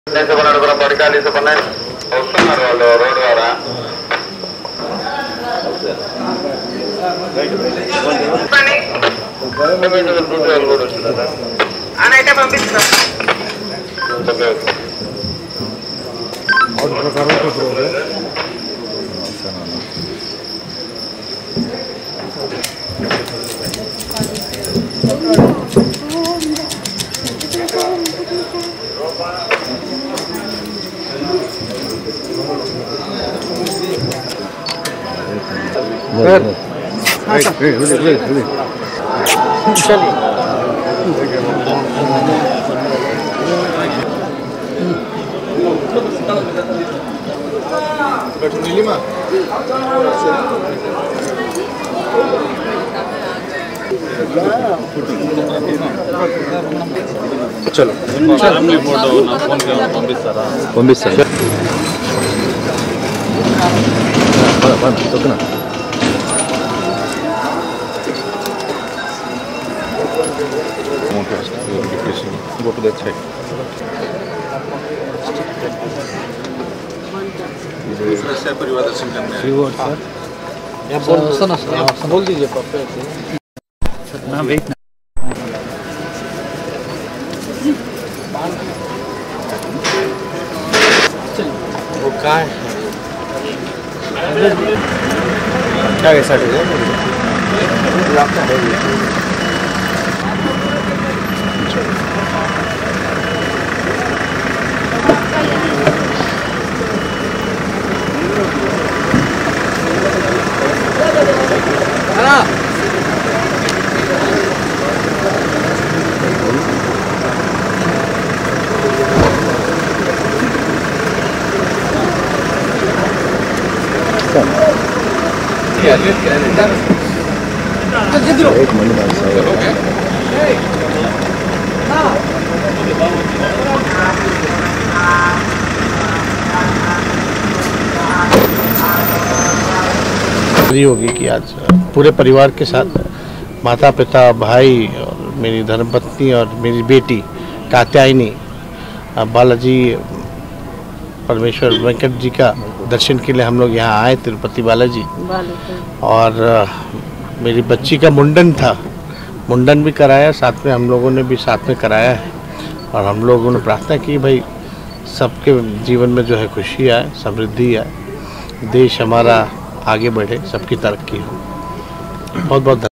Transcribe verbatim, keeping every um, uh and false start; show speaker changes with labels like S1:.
S1: వస్తున్నారు వాళ్ళు రోడ్డు ద్వారా
S2: అయితే పంపిస్తాం.
S3: नीलिमा चलो ఫ్యామిలీ ఫోటో నా ఫోన్ కి పంపిస్తారా పంపిస్తాను పద పద తొక్కునా go to that side दूसरे परिवार दर्शन करने आए सर सुनो सर बोल दीजिए पापा ना वेट ना वो क्या है क्या कैसा है एक महीने बाद
S4: होगी कि आज पूरे परिवार के साथ माता पिता भाई और मेरी धर्मपत्नी और मेरी बेटी कात्यायनी बालाजी परमेश्वर वेंकट जी का दर्शन के लिए हम लोग यहाँ आए तिरुपति बालाजी और मेरी बच्ची का मुंडन था मुंडन भी कराया साथ में हम लोगों ने भी साथ में कराया है और हम लोगों ने प्रार्थना की भाई सबके जीवन में जो है खुशी आए समृद्धि आए देश हमारा आगे बढ़े सबकी तरक्की हो बहुत बहुत